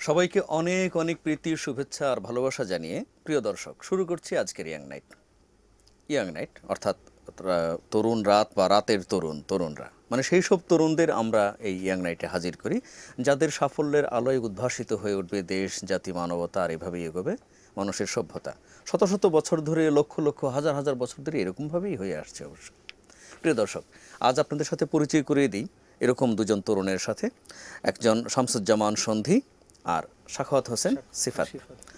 সবাইকে অনেক অনেক প্রীতি শুভেচ্ছা আর ভালোবাসা জানিয়ে প্রিয় দর্শক শুরু করছি আজকের ইয়াং নাইট অর্থাৎ তরুণ রাত বা রাতের তরুণরা মানে সেই সব তরুণদের আমরা এই ইয়াং নাইটে হাজির করি যাদের সাফল্যের আলোয় উদ্ভাসিত হয়ে উঠবে দেশ জাতি মানবতা আর এভাবেই এগোবে মানুষের সভ্যতা। শত শত বছর ধরে লক্ষ লক্ষ হাজার হাজার বছর ধরে এরকমভাবেই হয়ে আসছে অবশ্য। প্রিয় দর্শক, আজ আপনাদের সাথে পরিচয় করিয়ে দিই এরকম দুজন তরুণের সাথে। একজন শামসুজ্জামান সন্ধি আর সাখাওয়াত হোসেন সিফাত।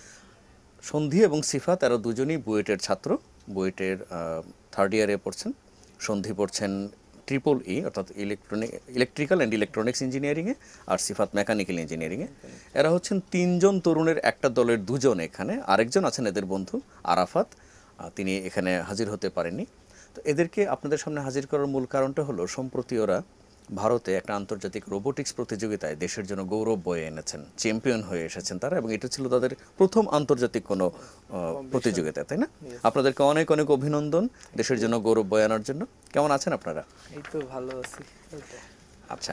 সন্ধি এবং সিফাত এরা দুজনই বুয়েটের ছাত্র, বুয়েটের থার্ড ইয়ারে পড়ছেন। সন্ধি পড়ছেন ট্রিপল অর্থাৎ ইলেকট্রিক্যাল অ্যান্ড ইলেকট্রনিক্স ইঞ্জিনিয়ারিংয়ে, আর সিফাত মেকানিক্যাল ইঞ্জিনিয়ারিংয়ে। এরা হচ্ছেন তিনজন তরুণের একটা দলের দুজন এখানে, আরেকজন আছেন এদের বন্ধু আরাফাত, তিনি এখানে হাজির হতে পারেননি। তো এদেরকে আপনাদের সামনে হাজির করার মূল কারণটা হলো সম্প্রতি ওরা ভারতে একটা আন্তর্জাতিক রোবোটিক্স প্রতিযোগিতায় দেশের জন্য গৌরব বয়ে এনেছেন, চ্যাম্পিয়ন হয়ে এসেছেন তারা, এবং এটা ছিল তাদের প্রথম আন্তর্জাতিক কোনো প্রতিযোগিতা, তাই না? আপনাদেরকে অনেক অনেক অভিনন্দন দেশের জন্য গৌরব বয়ে আনার জন্য। কেমন আছেন আপনারা? এই তো ভালো আছি। আচ্ছা,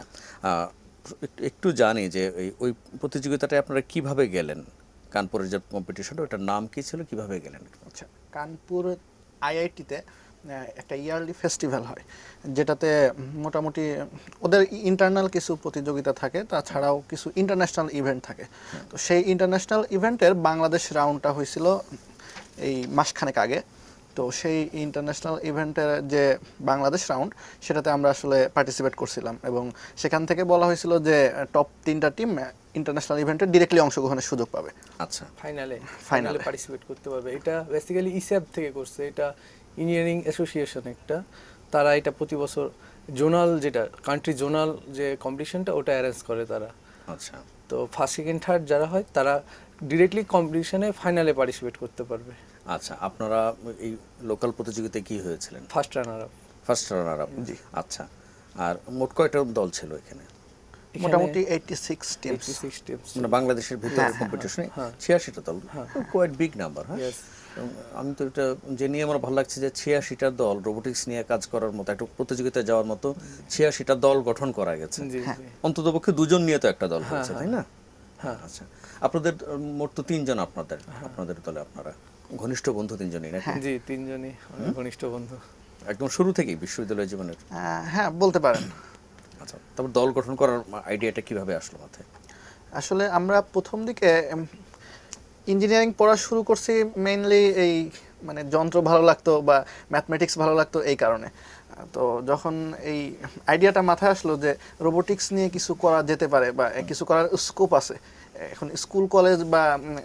একটু জানি যে ওই প্রতিযোগিতাটায় আপনারা কিভাবে গেলেন? কানপুরের যে কম্পিটিশন, ওটার নাম কি ছিল, কিভাবে গেলেন? আচ্ছা, কানপুর আইআইটিতে একটা ইয়ারলি ফেস্টিভ্যাল হয়, যেটাতে মোটামুটি ওদের ইন্টারনাল কিছু প্রতিযোগিতা থাকে, তাছাড়াও কিছু ইন্টারন্যাশনাল ইভেন্ট থাকে। তো সেই ইন্টারন্যাশনাল ইভেন্টের বাংলাদেশ রাউন্ডটা হয়েছিল এই মাসখানেক আগে। তো সেই ইন্টারন্যাশনাল ইভেন্টের যে বাংলাদেশ রাউন্ড, সেটাতে আমরা আসলে পার্টিসিপেট করছিলাম, এবং সেখান থেকে বলা হয়েছিল যে টপ 3টা টিম ইন্টারন্যাশনাল ইভেন্টে ডিরেক্টলি অংশগ্রহণের সুযোগ পাবে। আচ্ছা, ফাইনালে পার্টিসিপেট করতে পারবে। এটা বেসিক্যালি ইসেব থেকে করছে, এটা ইঞ্জিনিয়ারিং অ্যাসোসিয়েশন একটা, তারা এটা প্রতি বছর জোনাল, যেটা কান্ট্রি জোনাল যে কম্পিটিশনটা, ওটা অ্যারেঞ্জ করে তারা। আচ্ছা, তো ফার্স্ট সেকেন্ড থার্ড যারা হয় তারা ডিরেক্টলি কম্পিটিশনে ফাইনালে পার্টিসিপেট করতে পারবে। আচ্ছা, আপনারা এই লোকাল প্রতিযোগিতায় কি হয়েছিলেন? First runner up. জি। আচ্ছা, আর মোট কয়টা দল ছিল এখানে? মোটামুটি 86 টিমস, মানে বাংলাদেশের ভিতরে কম্পিটিশনে 86টা দল, কোয়াইট বিগ নাম্বার। হ্যাঁ, আমি তো এটা জেনে আমার ভালো লাগছে যে 86টা দল রোবোটিক্স নিয়ে কাজ করার মতো, একটা প্রতিযোগিতায় যাওয়ার মতো 86টা দল গঠন করা গেছে। অন্ততপক্ষে দুজন নিয়ে তো একটা দল হয়েছে, তাই না? হ্যাঁ। আচ্ছা, আপনাদের মোট তো 3জন, আপনাদের দলে আপনারা ঘনিষ্ঠ বন্ধু 3জনই নাকি? জি, 3জনই ঘনিষ্ঠ বন্ধু একদম শুরু থেকেই বিশ্ববিদ্যালয় জীবনের? হ্যাঁ, বলতে পারেন। আচ্ছা, তারপর দল গঠন করার আইডিয়াটা কিভাবে আসলো মাথায়? আসলে আমরা প্রথম দিকে ইঞ্জিনিয়ারিং পড়া শুরু করছি মেইনলি এই মানে যন্ত্র ভালো লাগতো বা ম্যাথমেটিক্স ভালো লাগতো এই কারণে। তো যখন এই আইডিয়াটা মাথায় আসলো যে রোবোটিক্স নিয়ে কিছু করা যেতে পারে বা কিছু করার স্কোপ আছে, এখন স্কুল কলেজ বা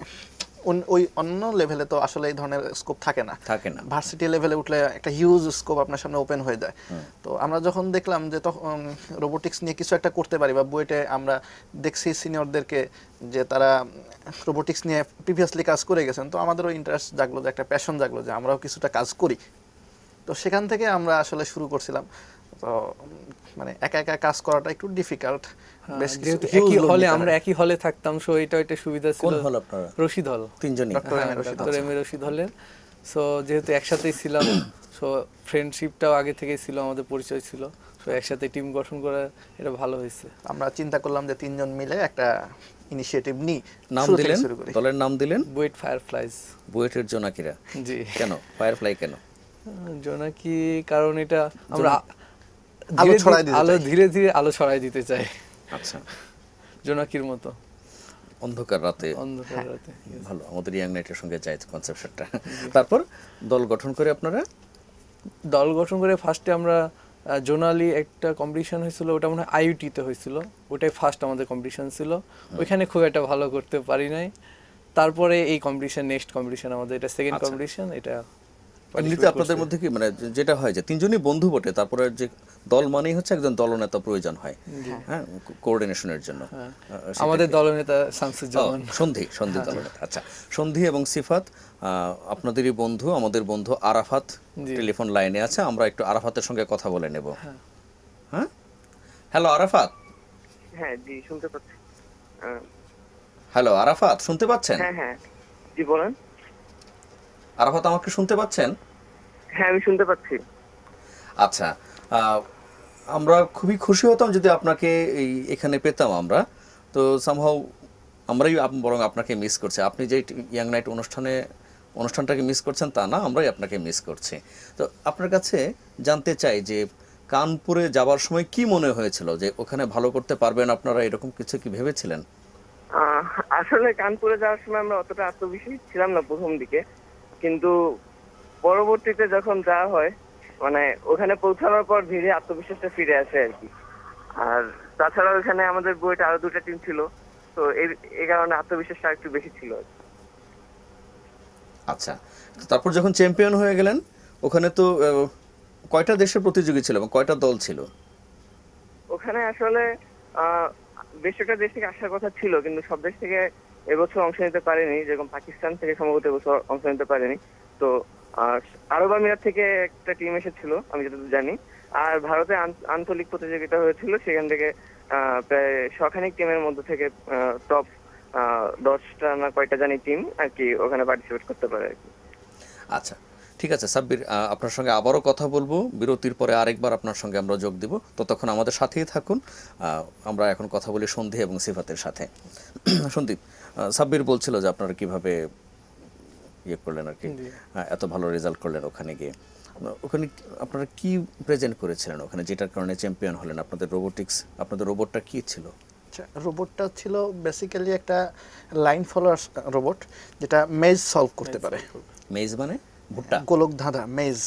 ওই অন্য লেভেলে তো আসলে এই ধরনের স্কোপ থাকে না। ভার্সিটি লেভেলে উঠলে একটা হিউজ স্কোপ আপনার সামনে ওপেন হয়ে যায়। তো আমরা যখন দেখলাম যে তখন রোবোটিক্স নিয়ে কিছু একটা করতে পারি, বা বুয়েটে আমরা দেখছি সিনিয়রদেরকে যে তারা রোবোটিক্স নিয়ে প্রিভিয়াসলি কাজ করে গেছেন, তো আমাদেরও ইন্টারেস্ট জাগলো, যে একটা প্যাশন জাগলো যে আমরাও কিছুটা কাজ করি। তো সেখান থেকে আমরা আসলে শুরু করছিলাম। তো মানে একা একা কাজ করাটা একটু ডিফিকাল্ট, আমরা একই হলে থাকতাম, সো এটা সুবিধা ছিল। কোন হল আপনারা? রশিদ হল, 3জনই ডক্টর এম এ রশিদ হলের। সো যেহেতু একসাথেই ছিলাম, সো ফ্রেন্ডশিপটাও আগে থেকেই ছিল, আমাদের পরিচয় ছিল, সো একসাথে টিম গঠন করা এটা ভালো হয়েছে। আমরা চিন্তা করলাম যে 3জন মিলে একটা ইনিশিয়েটিভ নিই। নাম দিলেন, দলের নাম দিলেন বুয়েট ফায়ারফ্লাইজ। বুয়েটের জোনাকিরা। জি। কেন ফায়ারফ্লাই? কেন জোনাকি? কারণ এটা আমরা ধীরে ধীরে আলো ছড়াই দিতে চাই। আচ্ছা, জোনাকির মতো অন্ধকার রাতে। ভালো, আমাদের ইয়াং নাইটের সঙ্গে যায় কনসেপ্টটা। তারপর দল গঠন করে ফার্স্টে আমরা জোনালি একটা কম্পিটিশন হয়েছিল, ওটা মনে হয় আইইটিতে হয়েছিল, ওটাই ফার্স্ট আমাদের কম্পিটিশন ছিল। ওইখানে খুব একটা ভালো করতে পারি নাই। তারপরে এই নেক্সট কম্পিটিশন আমাদের, এটা সেকেন্ড কম্পিটিশন। এটা এমনিতে আপনাদের মধ্যে কি মানে যেটা হয় যে 3জনই বন্ধু বটে, তারপরে যে দল মানেই হচ্ছে একজন দলনেতা প্রয়োজন হয়, হ্যাঁ, কোঅর্ডিনেশনের জন্য। আমাদের দলনেতা শামসুজ্জামান সন্ধি দলনেতা। আচ্ছা, সন্ধি এবং সিফাত আপনাদেরই বন্ধু, আমাদের বন্ধু আরাফাত টেলিফোন লাইনে আছে, আমরা একটু আরাফাতের সঙ্গে কথা বলে নেব। হ্যাঁ, হ্যালো আরাফাত। হ্যাঁ জি, শুনতে পাচ্ছি। হ্যালো আরাফাত, শুনতে পাচ্ছেন? হ্যাঁ জি, বলেন। আরাফাত, আমাকে শুনতে পাচ্ছেন? হ্যাঁ, আমি শুনতে পাচ্ছি। আচ্ছা, আমরা খুবই খুশি হতাম যদি আপনাকে এখানে পেতাম আমরা। তো সামহাউ আমরাই বরং আপনাকে মিস করছি। আপনি যে ইয়াং নাইট অনুষ্ঠানটাকে মিস করছেন তা না, আমরাই আপনাকে মিস করছি। তো আপনার কাছে জানতে চাই যে কানপুরে যাবার সময় কি মনে হয়েছিল, যে ওখানে ভালো করতে পারবেন আপনারা, এরকম কিছু কি ভেবেছিলেন? আহ, আসলে কানপুরে যাওয়ার সময় আমরা অতটা আত্মবিশ্বাসী ছিলাম না প্রথম দিকে, কিন্তু পরবর্তীতে যখন যাওয়া হয় মানে ওখানে পৌঁছানোর পর ধীরে আত্মবিশ্বাসটা ফিরে আসে আর কি। আর তাছাড়া ওখানে আমাদের বুয়েটে আরো 2টা টিম ছিল, তো এই কারণে আত্মবিশ্বাসটা একটু বেশি ছিল আর কি। আচ্ছা, তো তারপর যখন চ্যাম্পিয়ন হয়ে গেলেন, ওখানে তো কয়টা দেশের প্রতিযোগী ছিল এবং কয়টা দল ছিল? ওখানে আসলে আহ বেশিরভাগ দেশ থেকে আসার কথা ছিল, কিন্তু সব দেশ থেকে এবছর অংশ নিতে পারেনি। যেরকম পাকিস্তান থেকে সম্ভবত এবছর অংশ নিতে পারেনি। তো আরব আমিরাত থেকে একটা টিম এসেছিল আমি যতদূর জানি। আর ভারতে আঞ্চলিক প্রতিযোগিতা হয়েছিল, সেখান থেকে প্রায় শখানেক টিমের মধ্যে থেকে টপ 10টা না কয়টা জানি টিম আর কি ওখানে পার্টিসিপেট করতে পারে আর কি। আচ্ছা, ঠিক আছে সাব্বির, আপনার সঙ্গে আবারও কথা বলবো বিরতির পরে, আরেকবার আপনার সঙ্গে আমরা যোগ দিব। ততক্ষণ আমাদের সাথেই থাকুন। আমরা এখন কথা বলি সন্ধি এবং সিফাতের সাথে। সন্দীপ, সাব্বির বলছিল যে আপনারা কিভাবে ইয়ে করলেন আর কি, এত ভালো রেজাল্ট করলেন ওখানে গিয়ে। ওখানে আপনারা কি প্রেজেন্ট করেছিলেন ওখানে, যেটার কারণে চ্যাম্পিয়ন হলেন? আপনাদের রোবটটা কি ছিল? রোবটটা ছিল বেসিক্যালি একটা লাইন ফলোয়ার রোবট, যেটা মেজ সলভ করতে পারে। মেজ মানে ভুট্টা? গোলক ধাঁধা, মেজ।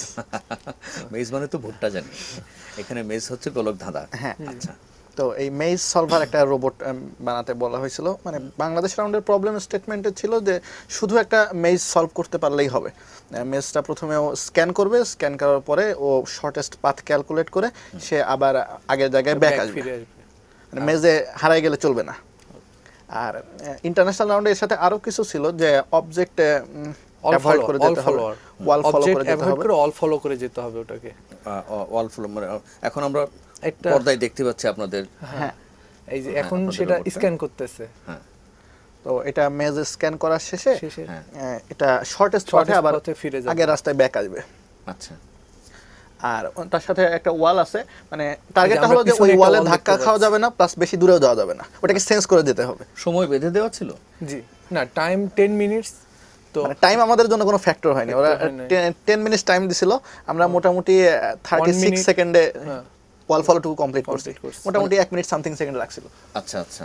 মেজ মানে তো ভুট্টা জানি, এখানে মেজ হচ্ছে গোলক ধাঁধা। হ্যাঁ, আচ্ছা। তো এই মেজ সলভার একটা রোবট বানাতে বলা হয়েছিল। মানে বাংলাদেশ রাউন্ডের প্রবলেম স্টেটমেন্টে ছিল যে শুধু একটা মেজ সলভ করতে পারলেই হবে। মেজটা প্রথমে ও স্ক্যান করবে, স্ক্যান করার পরে ও শর্টেস্ট পাথ ক্যালকুলেট করে সে আবার আগের জায়গায় ব্যাক আসবে। মানে মেজে হারাই গেলে চলবে না। আর ইন্টারন্যাশনাল রাউন্ডে এর সাথে আরো কিছু ছিল, যে অবজেক্ট অ্যাভয়েড করে যেতে হবে, ওয়াল ফলো করে যেতে হবে, অল ফলো করে যেতে হবে ওটাকে। ওয়াল ফলো মানে এখন আমরা একটা পর্দায় দেখতে পাচ্ছি আপনাদের। হ্যাঁ, এই যে এখন সেটা স্ক্যান করতেছে। হ্যাঁ, তো এটা মেজ স্ক্যান করার শেষে এটা শর্টেস্ট পথে আবার আগের রাস্তায় ব্যাক আসবে। আচ্ছা। আর তার সাথে একটা ওয়াল আছে, মানে টার্গেটটা হলো যে ওই ওয়ালে ধাক্কা খাওয়া যাবে না, প্লাস বেশি দূরেও যাওয়া যাবে না, ওটাকে সেন্স করে যেতে হবে। সময় বেঁধে দেওয়া ছিল? জি না, টাইম 10 মিনিটস। তো মানে টাইম আমাদের জন্য কোনো ফ্যাক্টর হয়নি, ওরা 10 মিনিটস টাইম দিছিল, আমরা মোটামুটি 36 সেকেন্ডে ওয়াল ফলো টু কমপ্লিট করছি। মোটামুটি 1 মিনিট সামথিং সেকেন্ড লাগছিল। আচ্ছা আচ্ছা।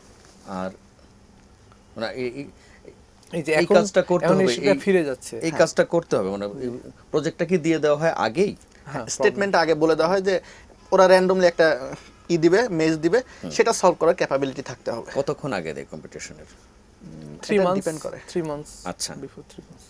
আর মানে এই যে এখন কাজটা করতে হবে, ফিরে যাচ্ছে, এই কাজটা করতে হবে, মানে প্রজেক্টটা কি দিয়ে দেওয়া হয় আগেই? স্টেটমেন্ট আগে বলে দেওয়া হয় যে ওরা র্যান্ডমলি একটা দিবে, মেজ দিবে, সেটা সলভ করার ক্যাপাবিলিটি থাকতে হবে। কতক্ষণ আগে দেয় কম্পিটিশনের? 3 মান্থস ডিপেন্ড করে। 3 মান্থস। আচ্ছা, বিফোর 3 মান্থস।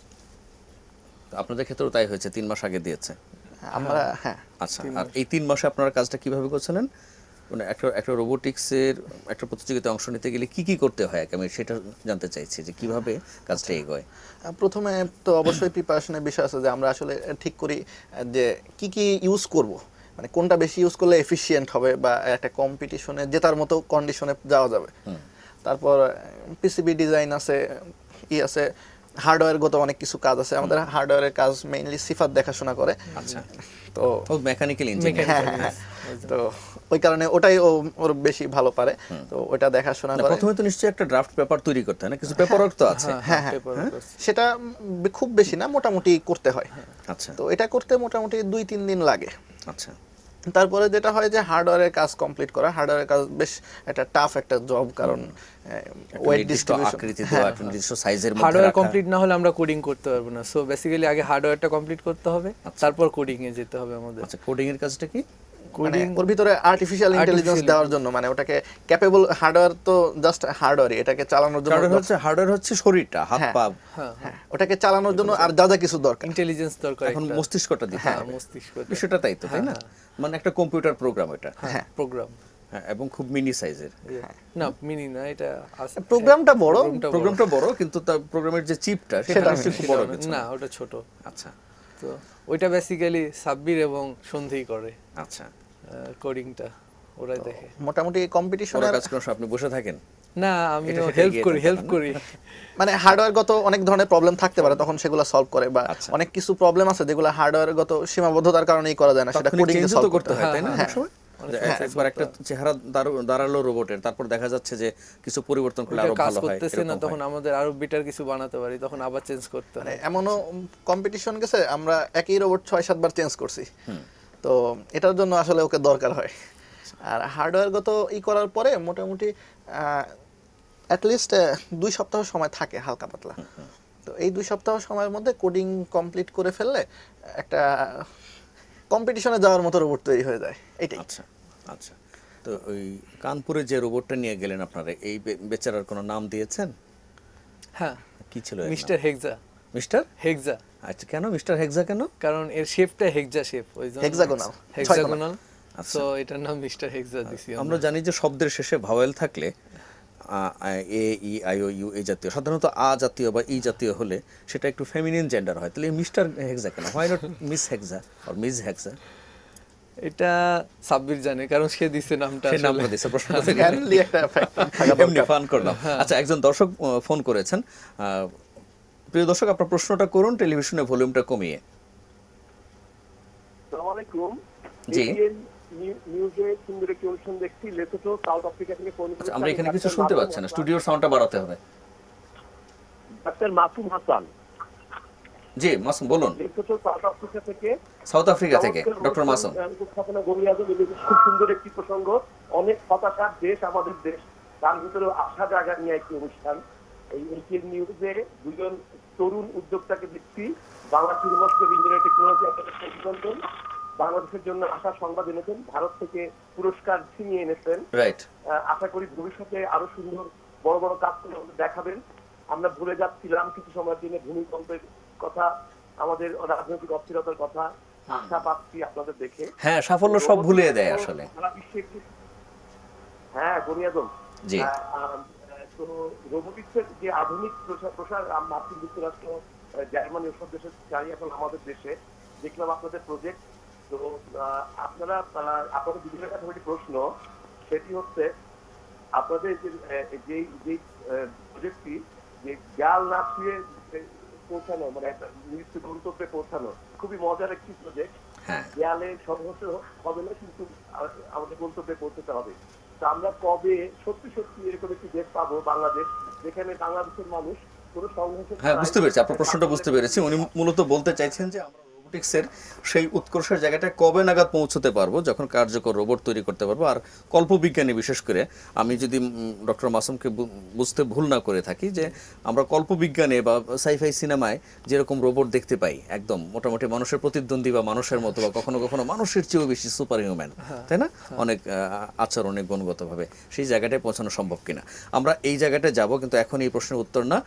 আপনাদের ক্ষেত্রেও তাই হয়েছে, 3 মাস আগে দিয়েছে? আমরা হ্যাঁ। আচ্ছা, আর এই 3 মাসে আপনারা কাজটা কিভাবে করছিলেন? মানে একটা রোবোটিক্সের একটা প্রতিযোগিতায় অংশ নিতে গেলে কি কি করতে হয়, আমি সেটা জানতে চাইছি, যে কিভাবে কাজটা এগোয়। প্রথমে তো অবশ্যই প্রিপারেশনের বিষয় আছে, যে আমরা আসলে ঠিক করি যে কি কি ইউজ করব, মানে কোনটা বেশি ইউজ করলে এফিশিয়েন্ট হবে বা একটা কম্পিটিশনে জেতার মতো কন্ডিশনে যাওয়া যাবে। তারপর পিসিবি ডিজাইন আছে, আছে হার্ডওয়্যারগত অনেক কিছু কাজ আছে। আমাদের হার্ডওয়্যারের কাজ মেইনলি সিফাত দেখাশোনা করে। আচ্ছা, তো মেকানিক্যাল ইঞ্জিনিয়ার। হ্যাঁ, তো ওই কারণে ওটাই ওর বেশি ভালো পারে, তো ওটা দেখাশোনা করে। প্রথমে তো নিশ্চয়ই একটা ড্রাফট পেপার তৈরি করতে হয় না, কিছু পেপার ওয়ার্ক তো আছে? হ্যাঁ, সেটা খুব বেশি না, মোটামুটি করতে হয়। আচ্ছা, তো এটা করতে মোটামুটি 2-3 দিন লাগে। আচ্ছা। তারপরে যেটা হয় যে হার্ডওয়্যারের কাজ কমপ্লিট করা। হার্ডওয়্যারের কাজ বেশ একটা টাফ একটা জব, কারণ ওয়েট ডিস্ট্রিবিউশন, আকৃতি দেওয়া, একটা নির্দিষ্ট সাইজের মধ্যে হার্ডওয়্যার রাখা। কমপ্লিট না হলে আমরা কোডিং করতে পারবো না। সো বেসিক্যালি আগে হার্ডওয়্যারটা কমপ্লিট করতে হবে, তারপর কোডিং এ যেতে হবে আমাদের। আচ্ছা, কোডিং এর কাজটা কি? মানে ওর ভিতরে আর্টিফিশিয়াল ইন্টেলিজেন্স দেওয়ার জন্য, মানে ওটাকে ক্যাপেবল, হার্ডওয়্যার তো জাস্ট হার্ডওয়্যারই, এটাকে চালানোর জন্য হার্ডওয়্যার হচ্ছে শরীরটা, হাত পা, হ্যাঁ, ওটাকে চালানোর জন্য আর যা যা কিছু দরকার, ইন্টেলিজেন্স দরকার, এখন মস্তিষ্কটা দিতে হ্যাঁ, হবে। মস্তিষ্কটা, বিষয়টা তাই তো, তাই না? মানে একটা কম্পিউটার প্রোগ্রাম এটা। হ্যাঁ, প্রোগ্রাম। হ্যাঁ, এবং খুব মিনি সাইজের। না, মিনি না, এটা প্রোগ্রামটা বড়, প্রোগ্রামটা বড়, কিন্তু তার প্রোগ্রামের যে চিপটা সেটা নিশ্চয়ই খুব বড় কিছু না, ওটা ছোট। আচ্ছা, তো ওইটা বেসিক্যালি সাব্বির এবং সন্ধি করে। আচ্ছা, কোডিংটা ওরা দেখে। মোটামুটি কম্পিটিশনে কাজ করার সময় আপনি বসে থাকেন না, আমিও হেল্প করি। মানে হার্ডওয়্যারগত অনেক ধরনের প্রবলেম থাকতে পারে, তখন সেগুলো সলভ করে, বা অনেক কিছু প্রবলেম আছে যেগুলো হার্ডওয়্যারগত সীমাবদ্ধতার কারণেই করা যায় না, সেটা কোডিং এ সলভ করতে হয়, তাই না? অনেক যে সময় face একবার একটা করতে হয়। চেহারা দাঁড়ালো রোবটের, তারপর দেখা যাচ্ছে যে কিছু পরিবর্তন করলে ওটা আরো কাজ ভালো হয়, করতেছে না, এরকম তখন হয়। আমাদের আরো বেটার কিছু বানাতে পারি, তখন আবার চেঞ্জ করতে মানে হয়। এমনও কম্পিটিশন গেছে আমরা একই রোবট 6-7 বার চেঞ্জ করছি। তো এটার জন্য আসলে ওকে দরকার হয়। আর হার্ডওয়্যারগত করার পরে মোটামুটি অ্যাটলিস্ট 2 সপ্তাহ সময় থাকে হালকা পাতলা। তো এই 2 সপ্তাহ সময়ের মধ্যে কোডিং কমপ্লিট করে ফেললে একটা কম্পিটিশনে যাওয়ার মতো রোবট তৈরি হয়ে যায়, এটাই। আচ্ছা আচ্ছা। তো ওই কানপুরে যে রোবটটা নিয়ে গেলেন আপনারা, এই বেচারার কোনো নাম দিয়েছেন? হ্যাঁ, কি ছিল এর নাম? মিস্টার হেক্সা। মিস্টার হেক্সা, আচ্ছা, কেন মিস্টার হেক্সা কেন? কারণ এর শেপটা হেক্সা শেপ, ওই জন্য হেক্সাগোনাল, হেক্সাগোনাল। আচ্ছা। সো এটার নাম মিস্টার হেক্সা দিছি আমরা আমরা। জানি যে শব্দের শেষে ভাওয়েল থাকলে এ ই আই ও ইউ এই জাতীয়, সাধারণত আ জাতীয় বা ই জাতীয় হলে সেটা একটু ফেমিনিন জেন্ডার হয়, তাহলে মিস্টার হেক্সা কেন? Why not miss Hexa or miss Hexa? এটা সাব্বির জানে, কারণ সে দিছে নামটা সে আসলে। নামটা দিছে, প্রশ্নটা থেকে ম্যানলি একটা ফ্যাক্টর থাকা এমনি দরকার। ফান করলাম। আচ্ছা, একজন দর্শক ফোন করেছেন। প্রিয় দর্শক, আপনার প্রশ্নটা করুন টেলিভিশনের ভলিউমটা কমিয়ে। আসসালামু আলাইকুম। জি। এটিএন নিউজে সুন্দর একটি অনুষ্ঠান দেখছি। লেসোথো সাউথ আফ্রিকা থেকে ফোন আচ্ছা, করেছি। আমরা এখানে কিছু ডাক্তার শুনতে মাসুম পাচ্ছি না, হাসান। স্টুডিওর সাউন্ডটা বাড়াতে হবে। ডাক্তার মাসুম হাসান জি মাসুম বলুন। লেসোথো সাউথ আফ্রিকা থেকে। সাউথ আফ্রিকা থেকে চমৎকার ডক্টর অনুষ্ঠান, মাসুম। উপস্থাপনা গড়ি আজম, খুব সুন্দর একটি প্রসঙ্গ। অনেক হতাশার দেশ আমাদের দেশ, তার ভিতরে আশা জাগা নিয়ে একটি অনুষ্ঠান। এই এটিএন নিউজে দুজন তরুণ উদ্যোক্তাকে দেখছি। Bangladesh university of engineering technology একটা প্রতিবেদন বাংলাদেশের জন্য আশা সংবাদ এনেছেন, ভারত থেকে পুরস্কার ছিনিয়ে এনেছেন। রাইট। আশা করি ভবিষ্যতে আরো সুন্দর বড় বড় কাজ করে আমাদের দেখাবেন। আমরা ভুলে যাচ্ছিলাম কিছু সময়ের জন্য ভূমিকম্পের কথা, আমাদের রাজনৈতিক অস্থিরতার কথা। আশা পাচ্ছি আপনাদের দেখে। হ্যাঁ, সাফল্য সব ভুলিয়ে দেয় আসলে। সারা বিশ্বে হ্যাঁ গণিয়াদম। জি। তো রোবোটিক্সের যে আধুনিক প্রসার মার্কিন যুক্তরাষ্ট্র, জার্মানি ওসব দেশের চাই এখন আমাদের দেশে। দেখলাম আপনাদের প্রজেক্ট। তো আপনারা আপনাদের বিভিন্ন কাছে একটি প্রশ্ন, সেটি হচ্ছে আপনাদের যে প্রজেক্টটি যে গাল না ছুঁয়ে পৌঁছানো, মানে একটা নির্দিষ্ট গন্তব্যে পৌঁছানো, খুবই মজার একটি প্রজেক্ট। হ্যাঁ। দেয়ালে সংঘর্ষ হবে না, কিন্তু আমাদের গন্তব্যে পৌঁছতে হবে। তো আমরা কবে সত্যি সত্যি এরকম একটি দেশ পাবো, বাংলাদেশ, যেখানে বাংলাদেশের মানুষ কোনো সংঘর্ষ। হ্যাঁ, বুঝতে পেরেছি, আপনার প্রশ্নটা বুঝতে পেরেছি। উনি মূলত বলতে চাইছেন যে আমরা রোবোটিক্সের সেই উৎকর্ষের জায়গাটায় কবে নাগাদ পৌঁছতে পারবো, যখন কার্যকর রোবট তৈরি করতে পারবো। আর কল্পবিজ্ঞানী বিশেষ করে, আমি যদি ডক্টর মাসুমকে বুঝতে ভুল না করে থাকি, যে আমরা কল্পবিজ্ঞানে বা সাইফাই সিনেমায় যেরকম রোবট দেখতে পাই, একদম মোটামুটি মানুষের প্রতিদ্বন্দ্বী বা মানুষের মতো, বা কখনো কখনো মানুষের চেয়েও বেশি সুপার হিউম্যান, তাই না? অনেক আচরণে গুণগতভাবে সেই জায়গাটায় পৌঁছানো সম্ভব কিনা, আমরা এই জায়গাটায় যাব। কিন্তু এখন এই প্রশ্নের উত্তর না।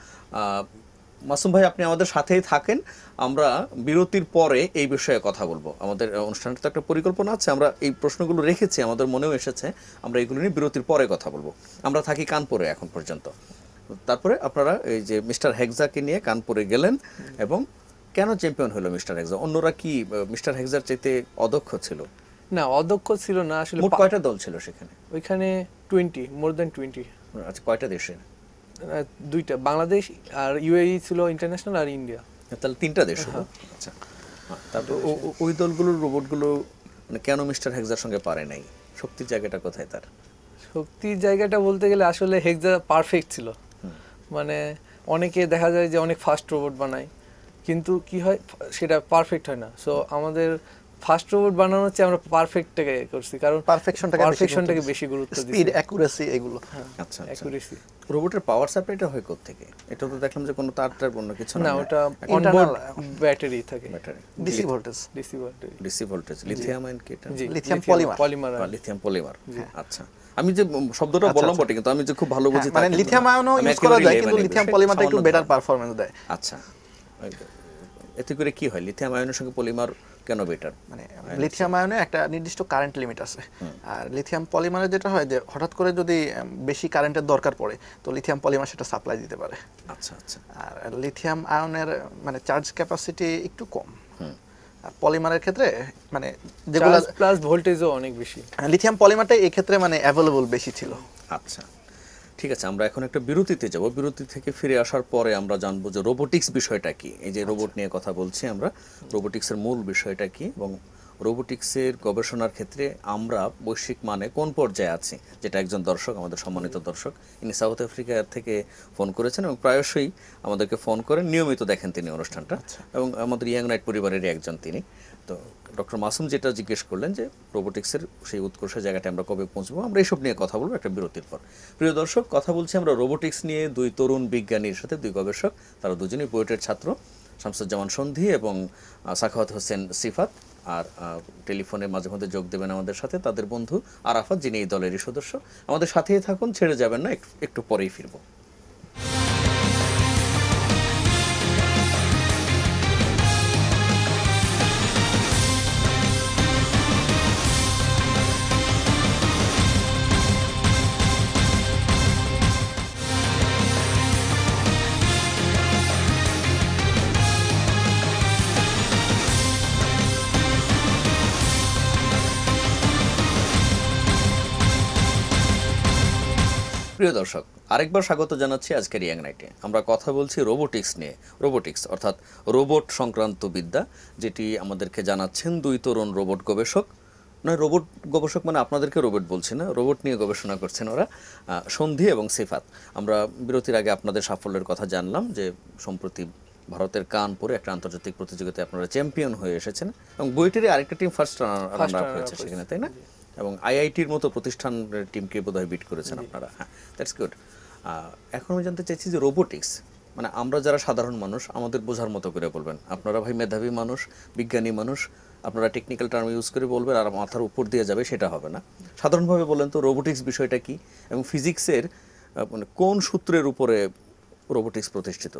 মাসুম ভাই, আপনি আমাদের সাথেই থাকেন, আমরা বিরতির পরে এই বিষয়ে কথা বলবো। আমাদের অনুষ্ঠানটা তো একটা পরিকল্পনা আছে, আমরা এই প্রশ্নগুলো রেখেছি, আমাদের মনেও এসেছে, আমরা এগুলো নিয়ে বিরতির পরে কথা বলবো। আমরা থাকি কানপুরে এখন পর্যন্ত। তারপরে আপনারা এই যে মিস্টার হেক্সাকে নিয়ে কানপুরে গেলেন, এবং কেন চ্যাম্পিয়ন হলো মিস্টার হেক্সা? অন্যরা কি মিস্টার হেক্সার চাইতে অদক্ষ ছিল? না, অদক্ষ ছিল না আসলে। মোট কয়টা দল ছিল সেখানে? ওইখানে 20, মোর দ্যান 20। আচ্ছা, কয়টা দেশে? দুইটা, বাংলাদেশ আর ইউএই ছিল ইন্টারন্যাশনাল, আর ইন্ডিয়া। তাহলে 3টা দেশ হলো। আচ্ছা, তারপর ওই দলগুলোর রোবটগুলো মানে কেন মিস্টার হেক্সার সঙ্গে পারে নাই? শক্তির জায়গাটা কোথায় তার? শক্তির জায়গাটা বলতে গেলে আসলে হেক্সা পারফেক্ট ছিল। মানে অনেকে দেখা যায় যে অনেক ফাস্ট রোবট বানায়, কিন্তু কি হয়, সেটা পারফেক্ট হয় না। সো আমাদের ফাস্ট রোবট বানানো হচ্ছে, আমরা পারফেক্টটাকে করছি, কারণ পারফেকশনটাকে বেশি গুরুত্ব দিই। স্পিড, অ্যাকুরেসি, এগুলো। আচ্ছা, অ্যাকুরেসি। রোবটের পাওয়ার সাপ্লাইটা হয় কোথা থেকে? এটা তো দেখলাম যে কোনো তারটার অন্য কিছু না, না, ওটা internal অনবোর্ড ব্যাটারি থাকে, battery, DC voltage. DC battery. DC voltage, lithium ion কি এটা? জি, লিথিয়াম পলিমার। Lithium polymer. আচ্ছা, আমি যে শব্দটা বললাম বটে, কিন্তু আমি যে খুব ভালো বুঝি মানে লিথিয়াম আয়নও ইউজ করা যায়, কিন্তু লিথিয়াম পলিমারটা একটু বেটার পারফরম্যান্স দেয়। আচ্ছা, এতে করে কি হয়? লিথিয়াম আয়নের সঙ্গে পলিমার কেন বেটার? মানে লিথিয়াম আয়নে একটা নির্দিষ্ট কারেন্ট লিমিট আছে, আর লিথিয়াম পলিমারে যেটা হয় যে হঠাৎ করে যদি বেশি কারেন্টের দরকার পড়ে, তো লিথিয়াম পলিমার সেটা সাপ্লাই দিতে পারে। আচ্ছা আচ্ছা। আর লিথিয়াম আয়নের মানে চার্জ ক্যাপাসিটি একটু কম, আর পলিমারের ক্ষেত্রে মানে যেগুলো প্লাস ভোল্টেজও অনেক বেশি। লিথিয়াম পলিমারটা এই ক্ষেত্রে মানে অ্যাভেলেবল বেশি ছিল। আচ্ছা, ঠিক আছে, আমরা এখন একটা বিরতিতে যাব। বিরতি থেকে ফিরে আসার পরে আমরা জানবো যে রোবোটিক্স বিষয়টা কি। এই যে রোবট নিয়ে কথা বলছি আমরা, রোবোটিক্সের মূল বিষয়টা কি, এবং রোবোটিক্সের গবেষণার ক্ষেত্রে আমরা বৈশ্বিক মানে কোন পর্যায়ে আছি, যেটা একজন দর্শক, আমাদের সম্মানিত দর্শক, ইনি সাউথ আফ্রিকা থেকে ফোন করেছেন এবং প্রায়শই আমাদেরকে ফোন করেন, নিয়মিত দেখেন তিনি অনুষ্ঠানটা, এবং আমাদের ইয়াং নাইট পরিবারেরই একজন তিনি। তো ডক্টর মাসুম যেটা জিজ্ঞেস করলেন যে রোবোটিক্সের সেই উৎকর্ষ জায়গাটা আমরা কবে পৌঁছবো, আমরা এইসব নিয়ে কথা বলবো একটা বিরতির পর। প্রিয় দর্শক, কথা বলছি আমরা রোবোটিক্স নিয়ে দুই তরুণ বিজ্ঞানীর সাথে, দুই গবেষক, তারা দুজনেই বুয়েটের ছাত্র, শামসুজ্জামান সন্ধি এবং সাখাওয়াত হোসেন সিফাত। আর টেলিফোনে মাঝে মধ্যে যোগ দেবেন আমাদের সাথে তাদের বন্ধু আরাফাত, যিনি এই দলেরই সদস্য। আমাদের সাথেই থাকুন, ছেড়ে যাবেন না, একটু পরেই ফিরবো। প্রিয় দর্শক, আরেকবার স্বাগত জানাচ্ছি আজকের ইয়াং নাইটে। আমরা কথা বলছি রোবোটিক্স নিয়ে। রোবোটিক্স অর্থাৎ রোবট সংক্রান্ত বিদ্যা, যেটি আমাদেরকে জানাচ্ছেন দুই তরুণ রোবট গবেষক। নয়, রোবট গবেষক মানে আপনাদেরকে রোবট বলছি না, রোবট নিয়ে গবেষণা করছেন ওরা, সন্ধি এবং সিফাত। আমরা বিরতির আগে আপনাদের সাফল্যের কথা জানলাম, যে সম্প্রতি ভারতের কানপুরে একটা আন্তর্জাতিক প্রতিযোগিতায় আপনারা চ্যাম্পিয়ন হয়ে এসেছেন, এবং বুয়েটেরই আরেকটা টিম ফার্স্ট রানার হয়েছে সেখানে, তাই না? এবং আইআইটির মতো প্রতিষ্ঠানের টিমকে বোধহয় বিট করেছেন আপনারা। হ্যাঁ, দ্যাটস গুড। এখন আমি জানতে চাইছি যে রোবোটিক্স মানে আমরা যারা সাধারণ মানুষ, আমাদের বোঝার মতো করে বলবেন। আপনারা ভাই মেধাবী মানুষ, বিজ্ঞানী মানুষ, আপনারা টেকনিক্যাল টার্ম ইউজ করে বলবেন আর মাথার উপর দিয়ে যাবে, সেটা হবে না। সাধারণভাবে বলেন তো রোবোটিক্স বিষয়টা কি, এবং ফিজিক্সের মানে কোন সূত্রের উপরে রোবোটিক্স প্রতিষ্ঠিত?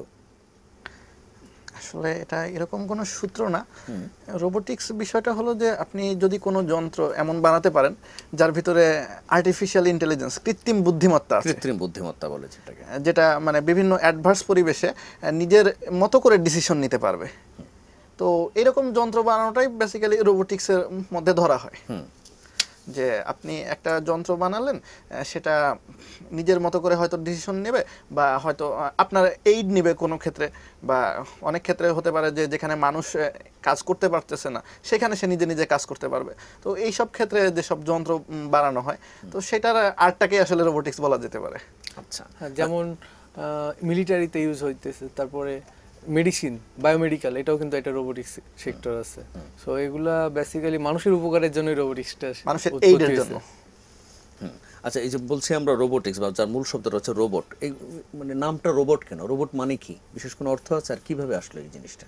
আসলে এটা এরকম কোনো সূত্র না। রোবোটিক্স বিষয়টা হলো যে আপনি যদি কোনো যন্ত্র এমন বানাতে পারেন যার ভিতরে আর্টিফিশিয়াল ইন্টেলিজেন্স, কৃত্রিম বুদ্ধিমত্তা আছে, কৃত্রিম বুদ্ধিমত্তা বলে যেটাকে, যেটা মানে বিভিন্ন অ্যাডভার্স পরিবেশে নিজের মতো করে ডিসিশন নিতে পারবে। তো এরকম যন্ত্র বানানোটাই বেসিক্যালি রোবোটিক্সের মধ্যে ধরা হয়। যে আপনি একটা যন্ত্র বানালেন, সেটা নিজের মতো করে হয়তো ডিসিশন নেবে, বা হয়তো আপনার এইড নেবে কোনো ক্ষেত্রে, বা অনেক ক্ষেত্রে হতে পারে যে যেখানে মানুষ কাজ করতে পারতেছে না সেখানে সে নিজে নিজে কাজ করতে পারবে। তো এই সব ক্ষেত্রে যেসব যন্ত্র বানানো হয়, তো সেটার আর্টটাকে আসলে রোবোটিক্স বলা যেতে পারে। আচ্ছা, যেমন মিলিটারিতে ইউজ হইতেছে, তারপরে মেডিসিন, বায়োমেডিক্যাল, এটাও কিন্তু একটা রোবোটিক্স সেক্টর আছে। সো এগুলা বেসিক্যালি মানুষের উপকারের জন্য রোবোটিক্সটা, মানুষের এইডের জন্য। আচ্ছা, এই যে বলছি আমরা রোবোটিক্স, বা যার মূল শব্দটা হচ্ছে রোবট, এই মানে নামটা রোবট কেন? রোবট মানে কি? বিশেষ কোনো অর্থ আছে? আর কিভাবে আসলো এই জিনিসটা?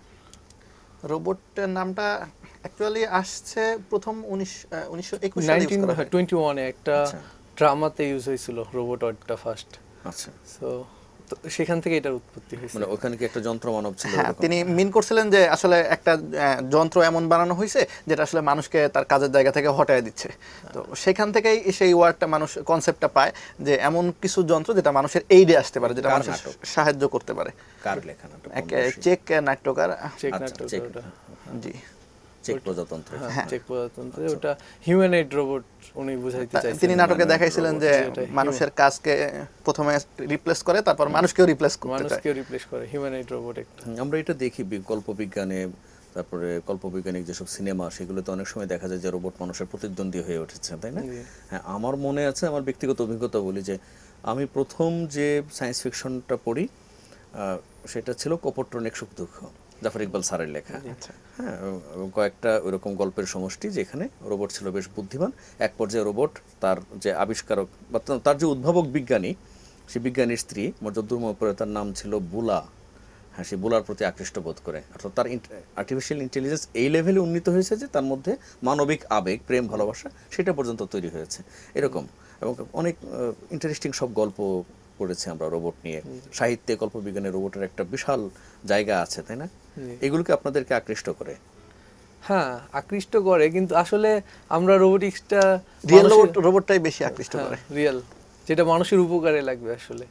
রোবটের নামটা অ্যাকচুয়ালি আসছে প্রথম 1921 সালে ইউজ করা হয়। 1921 এ একটা ড্রামাতে ইউজ হয়েছিল রোবট ওয়ার্ডটা ফার্স্ট। আচ্ছা, সো সেখান থেকে এটার উৎপত্তি হয়েছে। মানে ওখানে কি একটা যন্ত্র মানব ছিল? হ্যাঁ, তিনি মিন করছিলেন যে আসলে একটা যন্ত্র এমন বানানো হয়েছে যেটা আসলে মানুষকে তার কাজের জায়গা থেকে হটায় দিচ্ছে। তো সেখান থেকেই সেই ওয়ার্ডটা, মানুষ কনসেপ্টটা পায় যে এমন কিছু যন্ত্র যেটা মানুষের এইডে আসতে পারে, যেটা মানুষের সাহায্য করতে পারে। কার লেখা নাটক? চেক নাট্যকার, চেক নাটক, জি, চেক প্রজাতন্ত্র। হ্যাঁ, চেক প্রজাতন্ত্রে ওটা হিউম্যানয়েড রোবট উনি বুঝাইতে চাইছেন। তিনি নাটকে দেখাইছিলেন যে মানুষের কাজকে প্রথমে রিপ্লেস করে, তারপর মানুষকেও রিপ্লেস করতে চায়, মানুষকেও রিপ্লেস করে, হিউম্যানয়েড রোবট একটা। আমরা এটা দেখি কল্পবিজ্ঞানে, তারপরে কল্পবৈজ্ঞানিক যেসব সিনেমা, সেগুলোতে অনেক সময় দেখা যায় যে রোবট মানুষের প্রতিদ্বন্দ্বী হয়ে উঠেছে, তাই না? হ্যাঁ, আমার মনে আছে, আমার ব্যক্তিগত অভিজ্ঞতা বলি, যে আমি প্রথম যে সায়েন্স ফিকশনটা পড়ি সেটা ছিল কপট্রনিক সুখ দুঃখ, জাফর ইকবাল স্যারের লেখা। হ্যাঁ, এবং কয়েকটা ওইরকম গল্পের সমষ্টি, যেখানে রোবট ছিল বেশ বুদ্ধিমান। এক পর্যায়ে রোবট তার যে আবিষ্কারক বা তার যে উদ্ভাবক বিজ্ঞানী, সেই বিজ্ঞানীর স্ত্রী মর্যাদুর্ময় পরে তার নাম ছিল বুলা। হ্যাঁ, সেই বুলার প্রতি আকৃষ্ট বোধ করে, অর্থাৎ তার আর্টিফিশিয়াল ইন্টেলিজেন্স এই লেভেলে উন্নীত হয়েছে যে তার মধ্যে মানবিক আবেগ, প্রেম, ভালোবাসা সেটা পর্যন্ত তৈরি হয়েছে, এরকম। এবং অনেক ইন্টারেস্টিং সব গল্প পড়েছি আমরা রোবট নিয়ে। সাহিত্যে কল্পবিজ্ঞানে রোবটের একটা বিশাল জায়গা আছে, তাই না? এগুলোকে আপনাদেরকে আকৃষ্ট করে? হ্যাঁ, আকৃষ্ট করে, কিন্তু আসলে আমরা রোবোটিক্সটা রিয়েল রোবটটাই বেশি আকৃষ্ট করে, রিয়েল, যেটা মানুষের উপকারে লাগবে আসলে।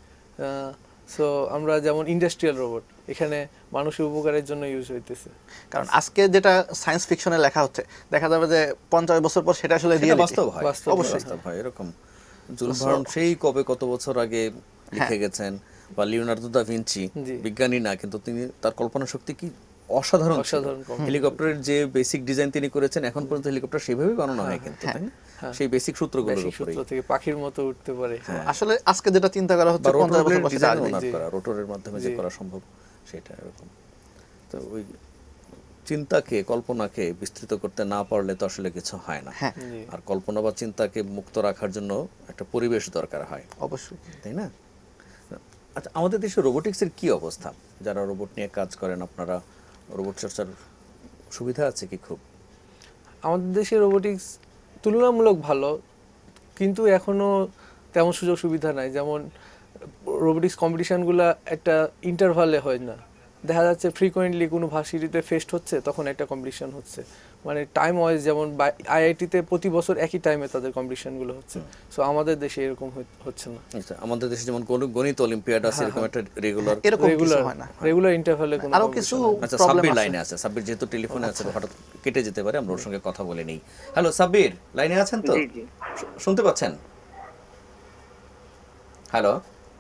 সো আমরা যেমন ইন্ডাস্ট্রিয়াল রোবট, এখানে মানুষের উপকারের জন্য ইউজ হইতেছে। কারণ আজকে যেটা সায়েন্স ফিকশনে লেখা হচ্ছে, দেখা যাবে যে 50 বছর পর সেটা আসলে রিয়েল, বাস্তব হয়, অবশ্যই বাস্তব হয়। এরকম জুলস ভার্ন সেই কবে কত বছর আগে লিখে গেছেন, বা লিওনার্দো দা ভিঞ্চি, বিজ্ঞানী না কিন্তু তিনি, তার কল্পনা শক্তি কি অসাধারণ ছিল। অসাধারণ কম্পিউটার। হেলিকপ্টারের যে বেসিক ডিজাইন তিনি করেছেন, এখন পর্যন্ত হেলিকপ্টার সেভাবেই বানানো হয় কিন্তু, তাই না? সেই বেসিক সূত্রগুলোর বেসিক উপরেই। সূত্র থেকে পাখির মতো উঠতে পারে। আসলে আজকে যেটা চিন্তা করা বা হচ্ছে 50 বছর রোটরের পর সেটা ডিজাইন আসবে। ওনার করা, রোটরের মাধ্যমে যে করা সম্ভব সেটা এরকম। তো ওই চিন্তাকে, কল্পনাকে বিস্তৃত করতে না পারলে তো আসলে কিছু হয় না। আর কল্পনা বা চিন্তাকে মুক্ত রাখার জন্য একটা পরিবেশ দরকার হয়, অবশ্যই, তাই না? আচ্ছা, আমাদের দেশে রোবোটিক্সের কি অবস্থা? যারা রোবট নিয়ে কাজ করেন, আপনারা রোবট চর্চার সুবিধা আছে কি খুব? আমাদের দেশে রোবোটিক্স তুলনামূলক ভালো, কিন্তু এখনো তেমন সুযোগ সুবিধা নাই। যেমন রোবোটিক্স কম্পিটিশনগুলো একটা ইন্টারভালে হয় না, দেখা যাচ্ছে ফ্রিকোয়েন্টলি কোনো ভার্সিটিতে ফেস্ট হচ্ছে, তখন একটা কম্পিটিশন হচ্ছে, মানে টাইম ওয়াইজ। যেমন আইআইটিতে প্রতি বছর একই টাইমে তাদের কম্পিটিশনগুলো হচ্ছে। সো আমাদের দেশে এরকম হচ্ছে না। আচ্ছা, আমাদের দেশে যেমন গণিত অলিম্পিয়াড আছে, এরকম একটা রেগুলার এরকম কিছু হয় না। রেগুলার ইন্টারভালে কোনো আরো কিছু আচ্ছা, প্রবলেম সাব্বির আছে। লাইনে আছে। সাব্বির যেহেতু টেলিফোনে আছে, হঠাৎ কেটে যেতে পারে, আমরা ওর সঙ্গে কথা বলে নেই। হ্যালো সাব্বির, লাইনে আছেন তো? জি জি। শুনতে পাচ্ছেন? হ্যালো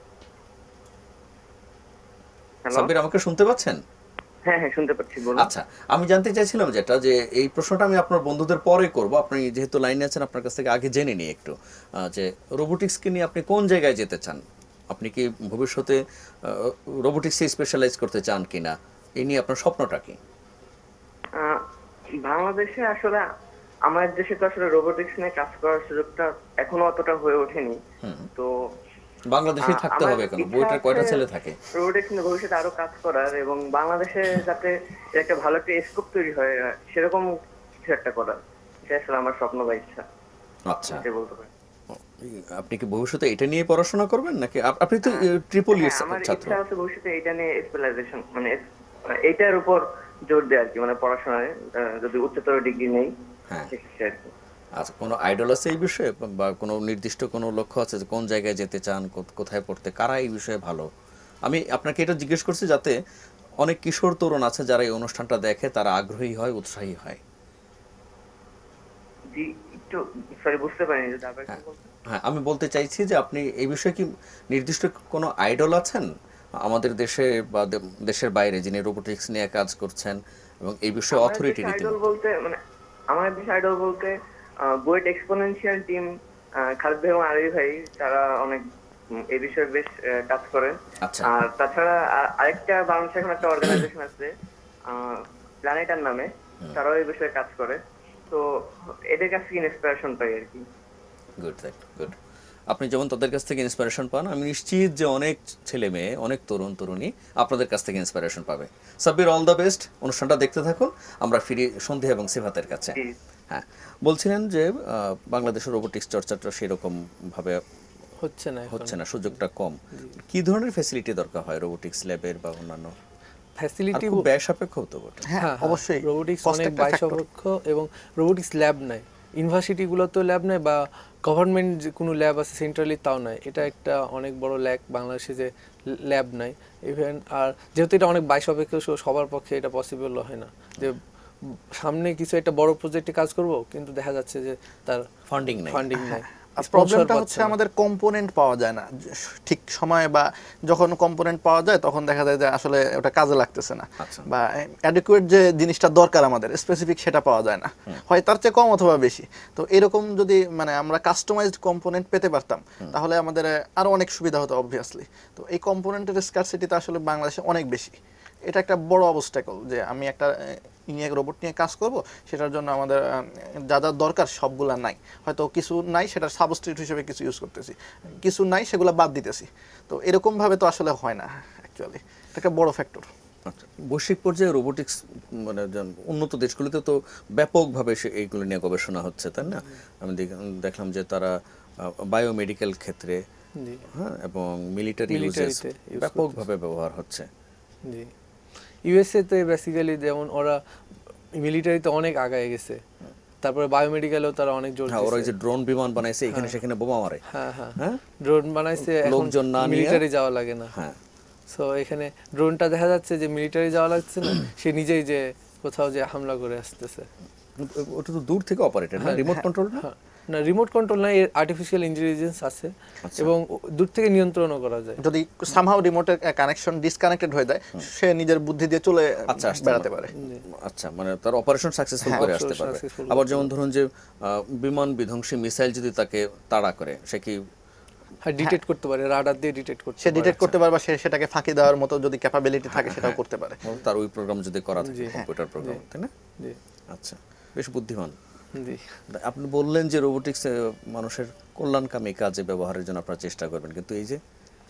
হ্যালো, সাব্বির, আমাকে শুনতে পাচ্ছেন? হ্যাঁ হ্যাঁ শুনতে পাচ্ছি, বলুন। আচ্ছা, আমি জানতে চাইছিলাম যেটা, যে এই প্রশ্নটা আমি আপনার বন্ধুদের পরে করব, আপনি যেহেতু লাইনে আছেন আপনার কাছ থেকে আগে জেনে নিই একটু, যে রোবোটিক্সকে নিয়ে আপনি কোন জায়গায় যেতে চান? আপনি কি ভবিষ্যতে রোবোটিক্সে স্পেশালাইজ করতে চান কিনা? এই নিয়ে আপনার স্বপ্নটা কি? আহ, বাংলাদেশে আসলে আমাদের দেশে তো আসলে রোবোটিক্স নিয়ে কাজ করার সুযোগটা এখনো অতটা হয়ে ওঠেনি। তো বাংলাদেশেই থাকতে হবে কেন? বইটার কয়টা ছেলে থাকে? রোবোটিক্স নিয়ে ভবিষ্যতে আরো কাজ করার, এবং বাংলাদেশে যাতে এর একটা ভালো একটা স্কোপ তৈরি হয়, সেরকম কিছু একটা করার, এটা আসলে আমার স্বপ্ন বা ইচ্ছা, আচ্ছা, এটাই বলতে পারি। আপনি কি ভবিষ্যতে এটা নিয়ে পড়াশোনা করবেন নাকি? আপনি তো ট্রিপল হ্যাঁ, ইয়ার্স আমার ছাত্র। ইচ্ছা আছে ভবিষ্যতে এটা নিয়ে স্পেশালাইজেশন, মানে এইটার উপর জোর দেয় আর কি, মানে পড়াশোনায় যদি উচ্চতর ডিগ্রি নেই হ্যাঁ, সেক্ষেত্রে আর কি। আচ্ছা, কোনো আইডল আছে এই বিষয়ে, বা কোনো নির্দিষ্ট কোনো লক্ষ্য আছে যে কোন জায়গায় যেতে চান, কোথায় পড়তে, কারা এই বিষয়ে ভালো? আমি আপনাকে এটা জিজ্ঞেস করছি যাতে অনেক কিশোর তরুণ আছে যারা এই অনুষ্ঠানটা দেখে, তারা আগ্রহী হয়, উৎসাহী হয়। জি, একটু সরি বুঝতে পারিনি, যদি আবার একটু হ্যাঁ, বলতেন। হ্যাঁ, আমি বলতে চাইছি যে আপনি এই বিষয়ে কি নির্দিষ্ট কোনো আইডল আছেন আমাদের দেশে বা দেশের বাইরে, যিনি রোবোটিক্স নিয়ে কাজ করছেন এবং এই বিষয়ে আমাদের অথরিটি দেশে আইডল রীতিমতো? বলতে, মানে আমাদের দেশে আইডল বলতে বুয়েট এক্সপোনেনশিয়াল টিম, খালেদ ভাই এবং আলী ভাই, তারা অনেক এই বিষয়ে বেশ কাজ করেন। আচ্ছা, আর তাছাড়া আরেকটা বাংলাদেশে এখন একটা অর্গানাইজেশন আছে প্ল্যানেটার নামে, তারাও এই বিষয়ে কাজ করে। তো এদের কাছ থেকে ইন্সপিরেশন পাই আর কি। Good, that good. আপনি যেমন তাদের কাছ থেকে ইন্সপিরেশন পান, আমি নিশ্চিত যে অনেক ছেলে মেয়ে, অনেক তরুণ তরুণী আপনাদের কাছ থেকে ইন্সপিরেশন পাবে। সাব্বির, অল দ্য বেস্ট, অনুষ্ঠানটা দেখতে থাকুন। আমরা ফিরি সন্ধ্যা এবং সিফাতের কাছে। জি। হ্যাঁ, বলছিলেন যে বাংলাদেশের রোবোটিক্স চর্চাটা সেরকম ভাবে হচ্ছে না এখন। হচ্ছে না, সুযোগটা কম। কি ধরনের ফ্যাসিলিটি দরকার হয় রোবোটিক্স ল্যাবের বা অন্যান্য? আর ফ্যাসিলিটি খুব ব্যয় সাপেক্ষ তো বটে। হ্যাঁ, অবশ্যই রোবোটিক্স cost অনেক একটা ব্যয় factor। সাপেক্ষ, এবং রোবোটিক্স ল্যাব নাই ইউনিভার্সিটিগুলোতেও, ল্যাব নাই বা গভর্নমেন্ট যে কোনো ল্যাব আছে সেন্ট্রালি, তাও নাই। এটা একটা অনেক বড় ল্যাক বাংলাদেশে, যে ল্যাব নাই ইভেন। আর যেহেতু এটা অনেক ব্যয় সাপেক্ষ, সবার পক্ষে এটা পসিবল হয় না যে সামনে কিছু একটা বড় প্রজেক্টে কাজ করব, কিন্তু দেখা যাচ্ছে যে তার ফান্ডিং নেই। ফান্ডিং নাই। আর Sponsor প্রবলেমটা পাচ্ছে হচ্ছে না। আমাদের কম্পোনেন্ট পাওয়া যায় না ঠিক সময়ে, বা যখন কম্পোনেন্ট পাওয়া যায় তখন দেখা যায় যে আসলে ওটা কাজে লাগতেছে না, আচ্ছা। বা অ্যাডিকুয়েট যে জিনিসটা দরকার আমাদের স্পেসিফিক সেটা পাওয়া যায় না, হয় তার চেয়ে কম অথবা বেশি। তো এরকম যদি মানে আমরা কাস্টমাইজড কম্পোনেন্ট পেতে পারতাম, তাহলে আমাদের আরো অনেক সুবিধা হতো অবভিয়াসলি। তো এই কম্পোনেন্টের স্কারসিটিটা আসলে বাংলাদেশে অনেক বেশি। এটা একটা বড় অবস্টাকল যে আমি একটা রোবট নিয়ে কাজ করব, সেটার জন্য আমাদের যা যা দরকার সবগুলা নাই, হয়তো কিছু নাই সেটার সাবস্টিটিউট হিসেবে কিছু ইউজ করতেছি, কিছু নাই সেগুলো বাদ দিতেছি। তো এরকম ভাবে তো আসলে হয় না অ্যাকচুয়ালি, এটা একটা বড় ফ্যাক্টর। আচ্ছা, বৈশ্বিক পর্যায়ে রোবোটিক্স মানে উন্নত দেশগুলিতে তো ব্যাপকভাবে এইগুলো নিয়ে গবেষণা হচ্ছে, তাই না? আমি দেখলাম যে তারা বায়োমেডিক্যাল ক্ষেত্রে, জি হ্যাঁ, এবং মিলিটারি মিলিটারিতে ব্যাপকভাবে ব্যবহার হচ্ছে। জি, ইউএসএ তে বেসিক্যালি যেমন ওরা মিলিটারিতে অনেক আগায় গেছে, তারপরে বায়োমেডিক্যালেও তারা অনেক জোর হ্যাঁ, ওরা দিয়েছে। যে ড্রোন বিমান বানাইছে, এখানে সেখানে বোমা মারে। হ্যাঁ হ্যাঁ, হ্যাঁ, ড্রোন বানাইছে, এখন লোকজন না নিয়ে। মিলিটারি যাওয়া লাগে না। হ্যাঁ, সো এখানে ড্রোনটা দেখা যাচ্ছে যে মিলিটারি যাওয়া লাগছে না, সে নিজেই যে কোথাও যে হামলা করে আসতেছে। ওটা তো দূর থেকে অপারেটেড না, রিমোট কন্ট্রোল না? হ্যাঁ, না রিমোট কন্ট্রোল না, এর আর্টিফিশিয়াল ইন্টেলিজেন্স আছে এবং দূর থেকে নিয়ন্ত্রণও করা যায়। যদি সামহাও রিমোটের কানেকশন ডিসকানেক্টেড হয়ে যায়, সে নিজের বুদ্ধি দিয়ে চলে আচ্ছা আসতে বেড়াতে পারে। আচ্ছা, মানে তার অপারেশন সাকসেসফুল করে আসতে পারবে। successful আবার যেমন ধরুন যে বিমান বিধ্বংসী মিসাইল যদি তাকে তাড়া করে, সে কি হ্যাঁ ডিটেক্ট করতে পারে, রাডার দিয়ে ডিটেক্ট করতে সে পারে। ডিটেক্ট করতে পারে বা সে সেটাকে ফাঁকি দেওয়ার মতো যদি ক্যাপাবিলিটি থাকে সেটাও করতে পারে। তার ওই প্রোগ্রাম যদি করা থাকে, কম্পিউটার প্রোগ্রাম, তাই না? জি আচ্ছা, বেশ বুদ্ধিমান। জি। আপনি বললেন যে রোবোটিক্স মানুষের কল্যাণকামী কাজে ব্যবহারের জন্য আপনারা চেষ্টা করবেন, কিন্তু এই যে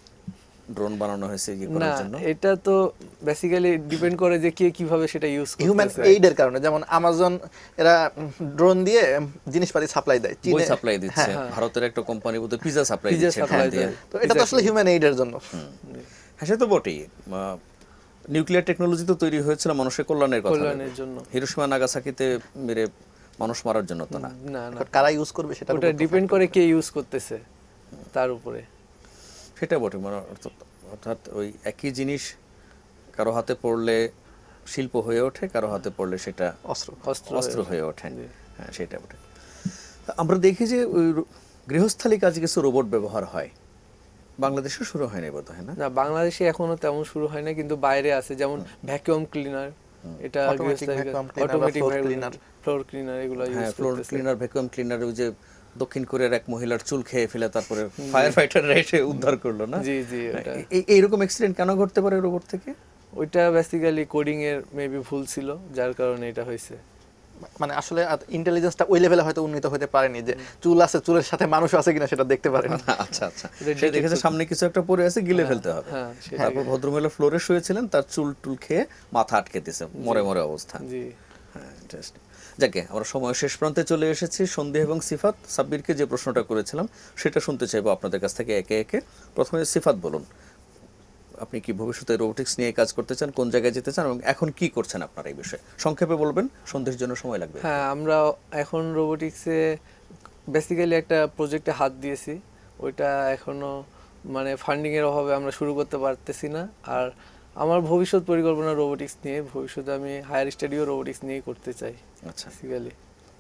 ড্রোন বানানো হয়েছে ইয়ে না করার জন্য, এটা তো বেসিক্যালি ডিপেন্ড করে যে কে কিভাবে সেটা ইউজ হিউম্যান করতেছে। এইডের কারণে, যেমন আমাজন এরা ড্রোন দিয়ে জিনিসপাতি সাপ্লাই দেয়, বই চীনে সাপ্লাই দিচ্ছে, ভারতের একটা কোম্পানি বোধহয় পিজা সাপ্লাই পিজা দিচ্ছে সাপ্লাই ড্রোন দিয়ে। দেয়। তো এটা তো আসলে হিউম্যান এইডের জন্য। হ্যাঁ সে তো বটেই। নিউক্লিয়ার টেকনোলজি তো তৈরি হয়েছিল মানুষের কল্যাণের কথা কল্যাণের ভেবে। জন্য। হিরোশিমা নাগাসাকিতে মেরে মানুষ মারার জন্য তো না। না না, এখন কারা ইউজ করবে সেটা ওটা ডিপেন্ড করে কে ইউজ করতেছে তার উপরে। সেটা বটে, মানে অর্থাৎ ওই একই জিনিস কারো হাতে পড়লে শিল্প হয়ে ওঠে, কারো হাতে পড়লে সেটা অস্ত্র। অস্ত্র হয়ে ওঠে। হ্যাঁ সেটা বটে। তা আমরা দেখি যে ওই গৃহস্থালী কাজে কিছু রোবট ব্যবহার হয়, বাংলাদেশে শুরু হয়নি বোধ হয় না? না বাংলাদেশে এখনো তেমন শুরু হয় না, কিন্তু বাইরে আছে, যেমন ভ্যাকুয়াম ক্লিনার, এটা Automatic vacuum cleaner বা automatic floor cleaner। Floor cleaner এগুলো হ্যাঁ, ইউজ ফ্লোর করতেছে। ক্লিনার, ভ্যাকুয়াম ক্লিনার, ওই যে দক্ষিণ কোরিয়ার এক মহিলার চুল খেয়ে ফেলে তারপরে ফায়ার ফাইটাররা এসে উদ্ধার করলো না? জি জি, ওটা এইরকম অ্যাক্সিডেন্ট কেন ঘটতে পারে রোবট থেকে? ওইটা বেসিক্যালি কোডিং এর মেবি ভুল ছিল, যার কারণে এটা হয়েছে। মানে আসলে ইন্টেলিজেন্সটা ওই লেভেলে হয়তো উন্নীত হতে পারেনি যে চুল আছে, চুলের সাথে মানুষ আছে কিনা সেটা দেখতে পারেনি। আচ্ছা আচ্ছা, সে দেখেছে সামনে কিছু একটা পড়ে আছে, গিলে ফেলতে হবে। হ্যাঁ সেটা। তারপর ভদ্রমহিলা ফ্লোরে শুয়েছিলেন, তার চুল টুল খেয়ে মাথা আটকে দিয়েছে, মরে মরে অবস্থা। জি হ্যাঁ ইন্টারেস্টিং। যাকে আমরা সময় শেষ প্রান্তে চলে এসেছি। সন্দেহ এবং সিফাত, সাব্বিরকে যে প্রশ্নটা করেছিলাম সেটা শুনতে চাইবো আপনাদের কাছ থেকে একে একে। প্রথমে সিফাত বলুন, আপনি কি ভবিষ্যতে রোবোটিক্স নিয়ে কাজ করতে চান, কোন জায়গায় যেতে চান এবং এখন কি করছেন আপনার এই বিষয়ে সংক্ষেপে বলবেন, সন্দেহের জন্য সময় লাগবে। হ্যাঁ, আমরা এখন রোবোটিক্সে বেসিক্যালি একটা প্রজেক্টে হাত দিয়েছি, ওইটা এখনো মানে ফান্ডিং এর অভাবে আমরা শুরু করতে পারতেছি না। আর আমার ভবিষ্যৎ পরিকল্পনা রোবোটিক্স নিয়ে, ভবিষ্যতে আমি হায়ার স্টাডিও রোবোটিক্স নিয়ে করতে চাই আচ্ছা, বেসিক্যালি।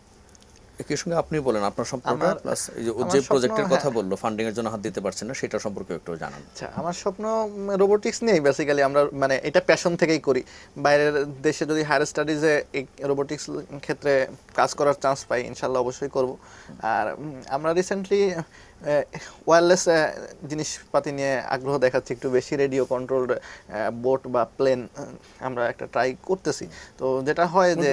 একই সঙ্গে আপনি বলেন আপনার সম্পর্কটা, প্লাস এই যে ও আমার যে স্বপ্ন, প্রজেক্টের কথা হ্যাঁ। বললো ফান্ডিং এর জন্য হাত দিতে পারছেন না, সেটা সম্পর্কে একটু জানান। আচ্ছা, আমার স্বপ্ন রোবোটিক্স নিয়েই বেসিক্যালি। আমরা মানে এটা প্যাশন থেকেই করি। বাইরের দেশে যদি হায়ার স্টাডিজে এই রোবোটিক্স ক্ষেত্রে কাজ করার চান্স পাই, ইনশাল্লাহ অবশ্যই করব। আর আমরা রিসেন্টলি ওয়্যারলেস জিনিসপাতি নিয়ে আগ্রহ দেখাচ্ছি একটু বেশি, রেডিও কন্ট্রোলড বোট বা প্লেন আমরা একটা ট্রাই করতেছি। তো যেটা হয় যে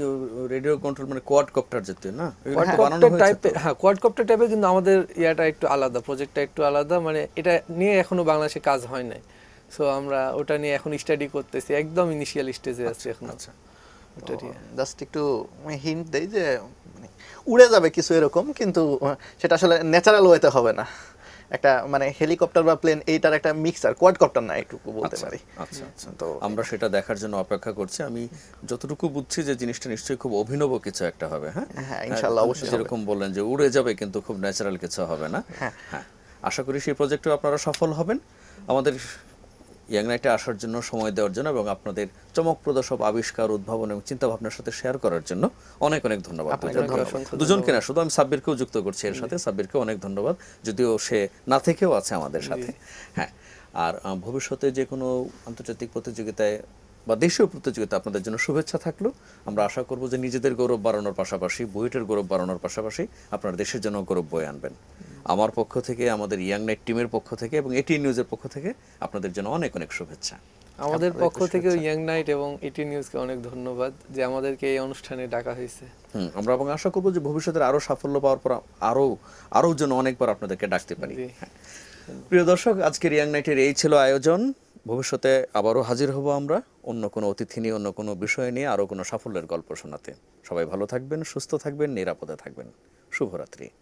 রেডিও কন্ট্রোল মানে কোয়াডকপ্টার জাতীয় না, এগুলো তো বানানো কোয়াডকপ্টার হয়েছে টাইপের, তো। হ্যাঁ কোয়াডকপ্টার টাইপের, কিন্তু আমাদের ইয়াটা একটু আলাদা, প্রজেক্টটা একটু আলাদা, মানে এটা নিয়ে এখনো বাংলাদেশে কাজ হয় নাই। সো আমরা ওটা নিয়ে এখন স্টাডি করতেছি, একদম ইনিশিয়াল স্টেজে আছি এখন। আচ্ছা, ওটা নিয়ে জাস্ট একটু হিন্ট দেই যে মানে উড়ে যাবে কিছু এরকম, কিন্তু সেটা আসলে ন্যাচারাল ওয়েতে হবে না। একটা মানে হেলিকপ্টার বা প্লেন, এইটার একটা মিক্সার, কোয়াডকপ্টার না এইটুকু বলতে পারি। আচ্ছা আচ্ছা, তো আমরা সেটা দেখার জন্য অপেক্ষা করছি। আমি যতটুকু বুঝছি যে জিনিসটা নিশ্চয়ই খুব অভিনব কিছু একটা হবে। হ্যাঁ হ্যাঁ, ইনশাআল্লাহ অবশ্যই হবে। যেরকম বললেন যে উড়ে যাবে কিন্তু খুব ন্যাচারাল কিছু হবে না। হ্যাঁ। হ্যাঁ, আশা করি সেই প্রজেক্টেও আপনারা সফল হবেন। আমাদের ইয়াং নাইটে আসার জন্য, সময় দেওয়ার জন্য এবং আপনাদের চমকপ্রদ সব আবিষ্কার, উদ্ভাবন এবং চিন্তা ভাবনার সাথে শেয়ার করার জন্য অনেক অনেক ধন্যবাদ। দুজনকে না, শুধু আমি সাব্বিরকেও যুক্ত করছি এর সাথে। সাব্বিরকেও অনেক ধন্যবাদ, যদিও সে না থেকেও আছে আমাদের সাথে। হ্যাঁ, আর ভবিষ্যতে যে কোনো আন্তর্জাতিক প্রতিযোগিতায় বা দেশীয় প্রতিযোগিতা আপনাদের জন্য শুভেচ্ছা থাকলো। আমরা আশা করব যে নিজেদের গৌরব বাড়ানোর পাশাপাশি, বুয়েটের গৌরব বাড়ানোর পাশাপাশি আপনারা দেশের জন্য গৌরব বয়ে আনবেন। আমার পক্ষ থেকে, আমাদের ইয়াং নাইট টিমের পক্ষ থেকে এবং এটিএন নিউজের পক্ষ থেকে আপনাদের জন্য অনেক অনেক শুভেচ্ছা। আমাদের পক্ষ থেকে ইয়াং নাইট এবং এটিএন নিউজকে অনেক ধন্যবাদ যে আমাদেরকে এই অনুষ্ঠানে ডাকা হয়েছে। আমরা এবং আশা করব যে ভবিষ্যতের আরো সাফল্য পাওয়ার পর আরো যেন অনেকবার আপনাদেরকে ডাকতে পারি। হ্যাঁ। প্রিয় দর্শক, আজকের ইয়াং নাইটের এই ছিল আয়োজন। ভবিষ্যতে আবারও হাজির হব আমরা অন্য কোনো অতিথি নিয়ে, অন্য কোনো বিষয় নিয়ে, আরো কোনো সাফল্যের গল্প শোনাতে। সবাই ভালো থাকবেন, সুস্থ থাকবেন, নিরাপদে থাকবেন। শুভরাত্রি।